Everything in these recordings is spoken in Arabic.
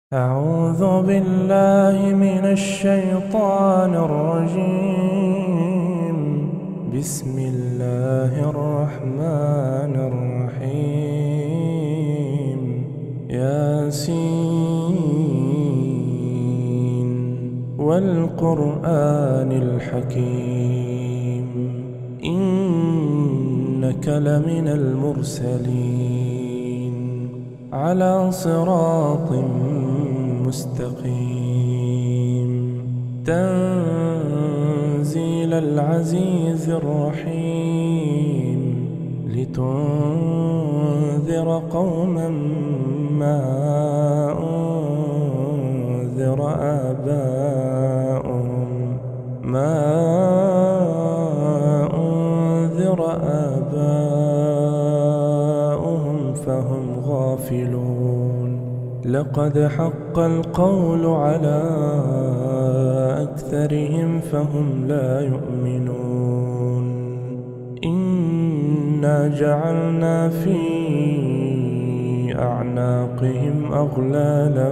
أعوذ بالله من الشيطان الرجيم. بسم الله الرحمن الرحيم. ياسين والقرآن الحكيم إنك لمن المرسلين على صراط مستقيم تنزيل العزيز الرحيم لتنذر قوما ما أنذر آباؤهم فهم غافلون. لقد حق القول على أكثرهم فهم لا يؤمنون. إنا جعلنا في أعناقهم أغلالا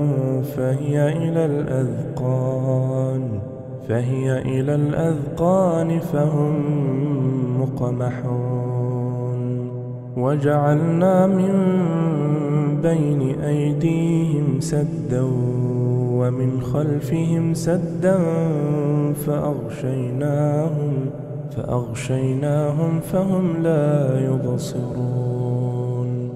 فهي إلى الأذقان فهم مقمحون. وجعلنا من بين أيديهم سدا ومن خلفهم سدا فأغشيناهم فهم لا يبصرون.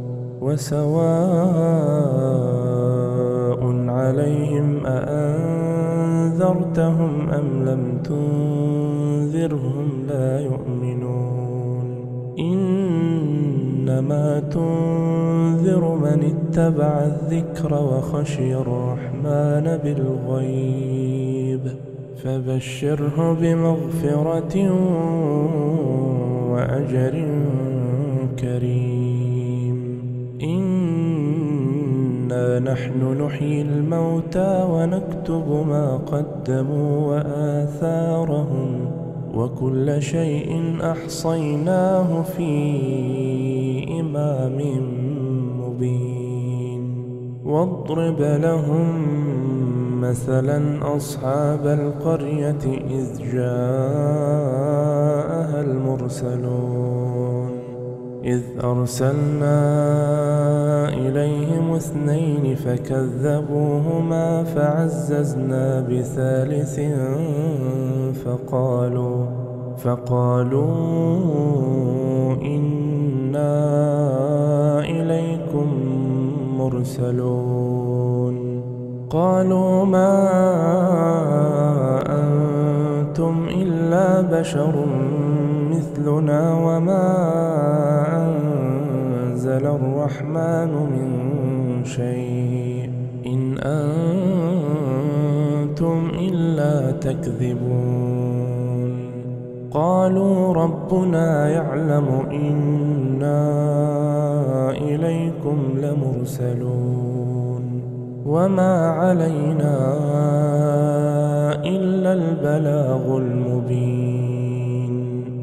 وسواء عليهم أأنذرتهم أم لم تنذرهم لا يؤمنون. إنما تنذر من اتبع الذكر وخشي الرحمن بالغيب فبشره بمغفرة وأجر كريم. إنا نحن نحيي الموتى ونكتب ما قدموا وآثارهم وكل شيء أحصيناه في إمام مبين. واضرب لهم مثلا أصحاب القرية إذ جاءها المرسلون إذ أرسلنا إليهم 2 فكذبوهما فعززنا بثالث فقالوا إنا إليكم مرسلون. قالوا ما أنتم إلا بشر مثلنا وما أنزل الرحمن من شيء إن أنتم إلا تكذبون. قالوا ربنا يعلم إنا إليكم لمرسلون وما علينا إلا البلاغ المبين.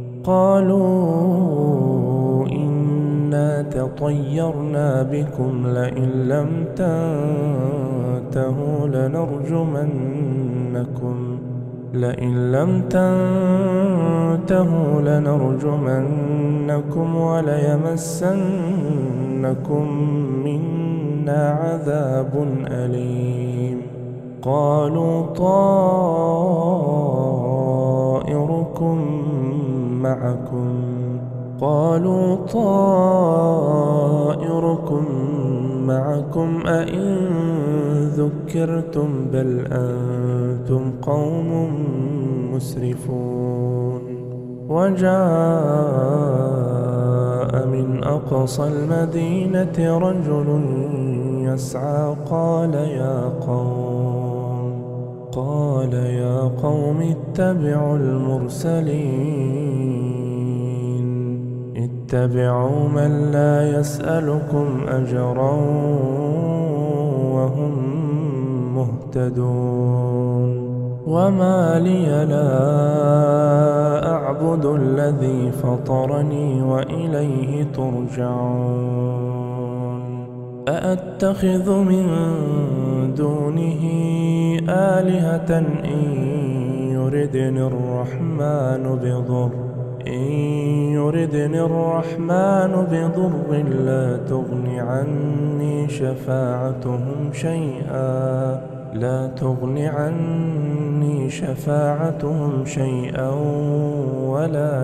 قالوا إنا تطيرنا بكم لئن لم تنتهوا لنرجمنكم وليمسنكم منا عذاب أليم. قالوا طائركم معكم أئن ذكرتم بل أنتم قوم مسرفون. وجاء من أقصى المدينة رجل يسعى قال يا قوم اتبعوا اتبعوا من لا يسألكم أجرا وهم مهتدون. وما لي لا أعبد الذي فطرني وإليه ترجعون. أأتخذ من آلهة إن يردني الرحمن بضر لا تغن عني شفاعتهم شيئا ولا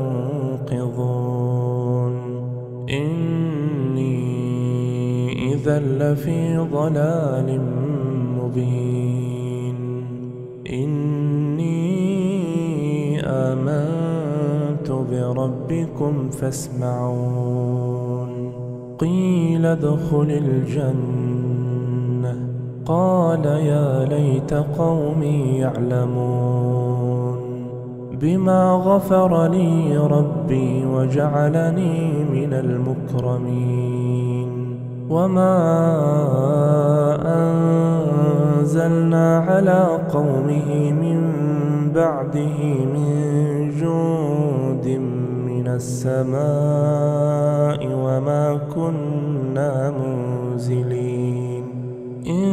ينقذون إني إذا لفي ضلال مبين إني آمنت بربكم فاسمعون قيل ادخل الجنة قال يا ليت قومي يعلمون بما غفر لي ربي وجعلني من المكرمين وما أنزلنا على قومه من بعده من جند من السماء وما كنا منزلين إن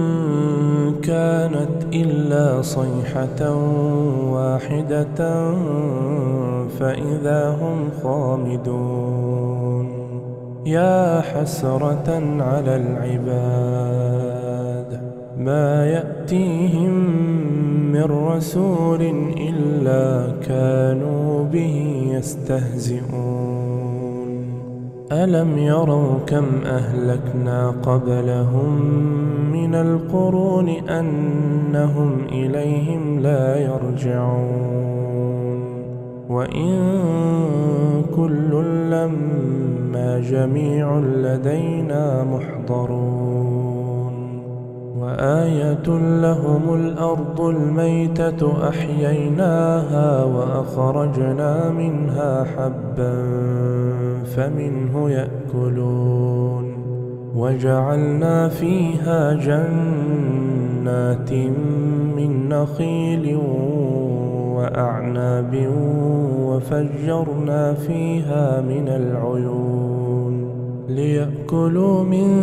كانت إلا صيحة واحدة فإذا هم خامدون يا حسرة على العباد ما يأتيهم من رسول إلا كانوا به يستهزئون ألم يروا كم أهلكنا قبلهم من القرون أنهم إليهم لا يرجعون وإن كل لما جميع لدينا محضرون وآية لهم الأرض الميتة أحييناها وأخرجنا منها حبا فمنه يأكلون وجعلنا فيها جنات من نخيل وأعناب وفجرنا فيها من العيون ليأكلوا من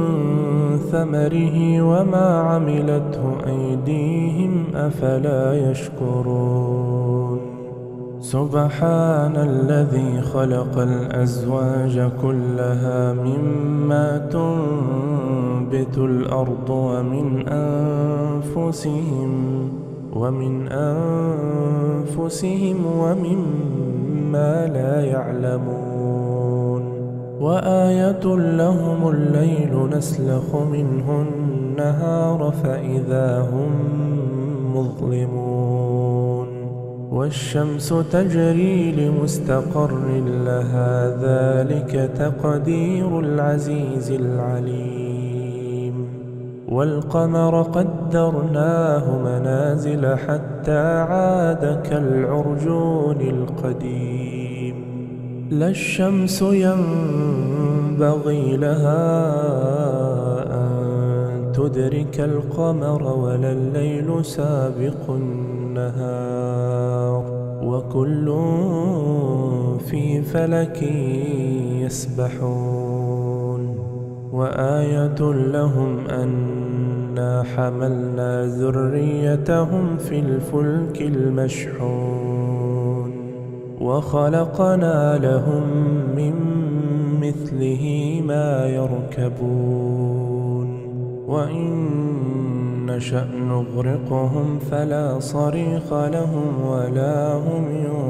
ثمره وما عملته أيديهم أفلا يشكرون سبحان الذي خلق الأزواج كلها مما تنبت الأرض ومن أنفسهم ومما لا يعلمون وآية لهم الليل نسلخ منه النهار فإذا هم مظلمون والشمس تجري لمستقر لها ذلك تقدير العزيز العليم والقمر قدرناه منازل حتى عاد كالعرجون القديم لا الشمس ينبغي لها أن تدرك القمر ولا الليل سابق النهار وكل في فلك يسبحون وآية لهم أنا حملنا ذريتهم في الفلك المشحون وخلقنا لهم من مثله ما يركبون وإن نشأ نغرقهم فلا صريخ لهم ولا هم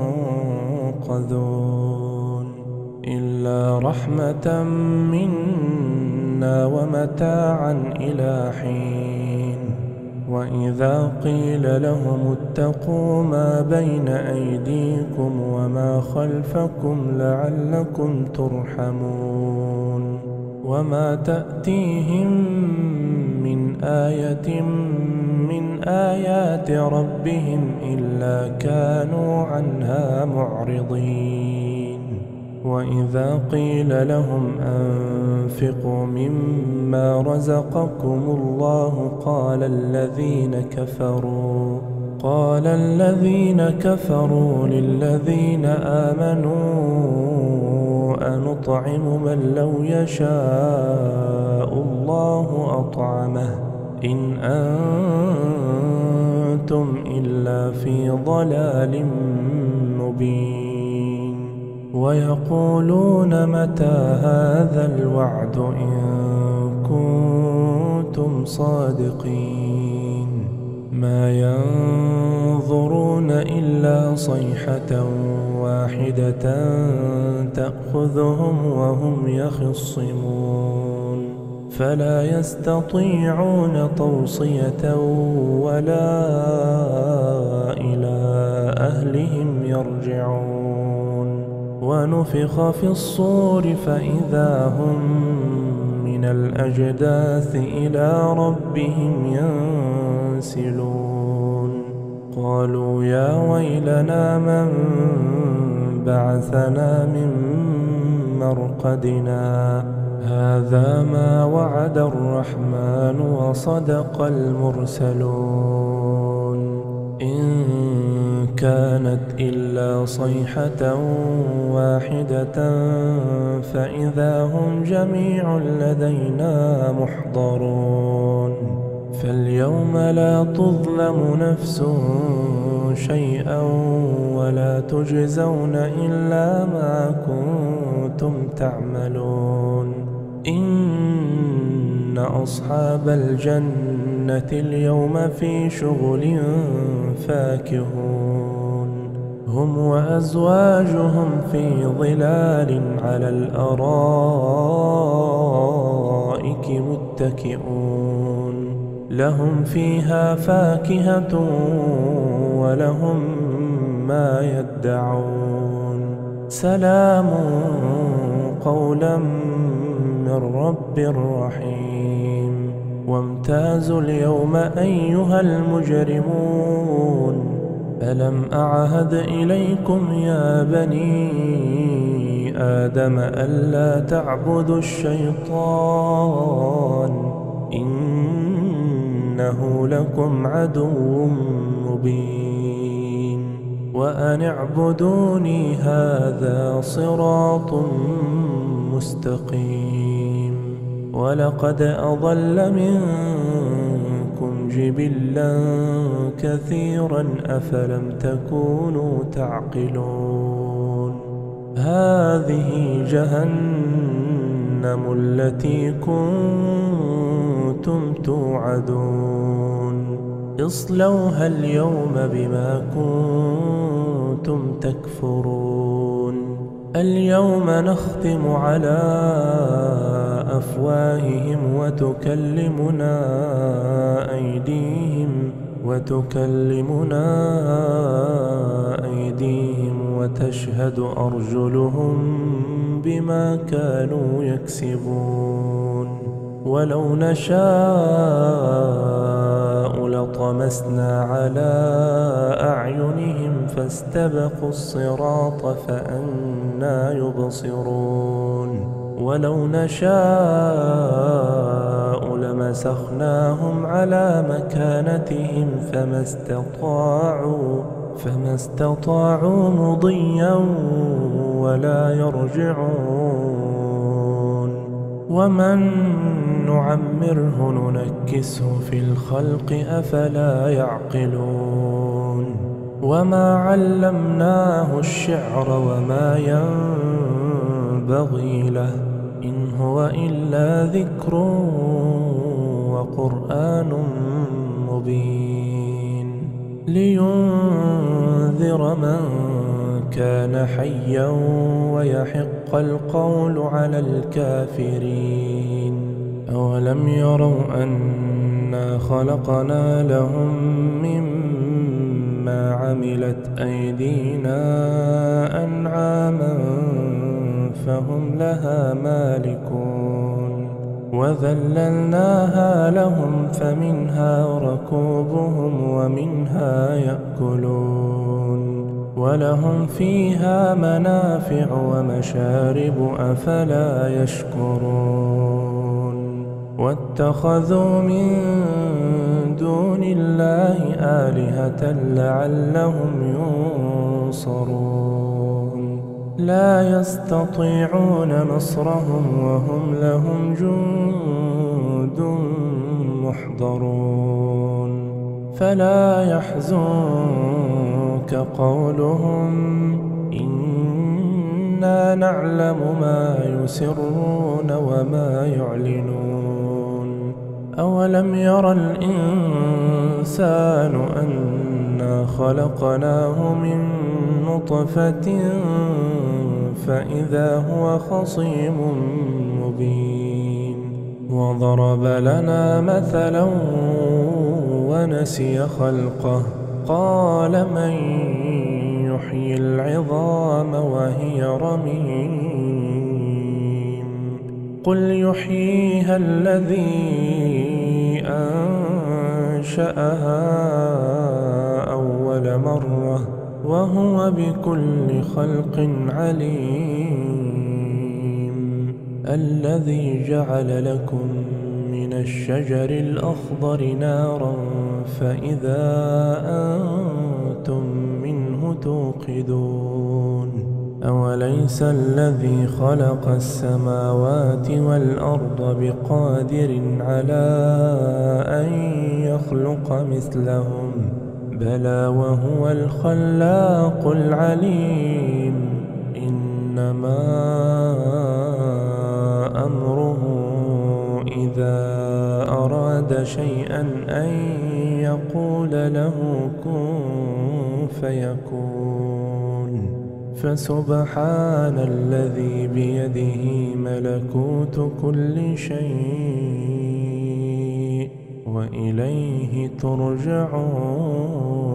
ينقذون إلا رحمة منا ومتاعا إلى حين وإذا قيل لهم اتقوا ما بين أيديكم وما خلفكم لعلكم ترحمون وما تأتيهم من آية من آيات ربهم إلا كانوا عنها معرضين وإذا قيل لهم أنفقوا مما رزقكم الله قال الذين كفروا للذين آمنوا أنطعم من لو يشاء الله أطعمه إن أنتم إلا في ضلال مبين ويقولون متى هذا الوعد إن كنتم صادقين ما ينظرون إلا صيحة واحدة تأخذهم وهم يخصمون فلا يستطيعون توصية ولا إلى أهلهم يرجعون ونفخ في الصور فإذا هم من الأجداث إلى ربهم ينسلون قالوا يا ويلنا من بعثنا من مرقدنا هذا ما وعد الرحمن وصدق المرسلون إن كانت إلا صيحة واحدة فإذا هم جميع لدينا محضرون فاليوم لا تظلم نفس شيئا ولا تجزون إلا ما كنتم تعملون إن أصحاب الجنة اليوم في شغل فاكهون هم وأزواجهم في ظلال على الأرائك متكئون لهم فيها فاكهة ولهم ما يدعون سلام قولا من رب رحيم وامتازوا اليوم أيها المجرمون ألم أعهد إليكم يا بني آدم ألا تعبدوا الشيطان إنه لكم عدو مبين وأن اعبدوني هذا صراط مستقيم ولقد أضل منكم جبلا كثيرا أفلم تكونوا تعقلون هذه جهنم التي كنتم توعدون اصلوها اليوم بما كنتم تكفرون اليوم نختم على أفواههم وتكلمنا أيديهم وتشهد أرجلهم بما كانوا يكسبون ولو نشاء لطمسنا على أعينهم فاستبقوا الصراط فأنى يبصرون ولو نشاء لمسخناهم على مكانتهم فما استطاعوا مضيا ولا يرجعون ومن نعمره ننكسه في الخلق أفلا يعقلون وما علمناه الشعر وما ينبغي له إن هو إلا ذكر وقرآن مبين لينذر من كان حيا ويحق القول على الكافرين أولم يروا أنا خلقنا لهم مما عملت أيدينا أنعاما فهم لها مالكون وذللناها لهم فمنها ركوبهم ومنها يأكلون ولهم فيها منافع ومشارب أفلا يشكرون واتخذوا من دون الله آلهة لعلهم ينصرون لا يستطيعون نصرهم وهم لهم جند محضرون فلا يحزنك قولهم إنا نعلم ما يسرون وما يعلنون أولم ير الإنسان أنا خلقناه من نطفة فإذا هو خصيم مبين وضرب لنا مثلا ونسي خلقه قال من يحيي العظام وهي رميم قل يحييها الذي أنشأها أول مرة وهو بكل خلق عليم الذي جعل لكم من الشجر الأخضر نارا فإذا أنتم منه توقدون أوليس الذي خلق السماوات والأرض بقادر على أن يخلق مثلهم بلى وهو الخلاق العليم إنما أمره إذا أراد شيئا أن يقول له كن فيكون فسبحان الذي بيده ملكوت كل شيء وإليه ترجعون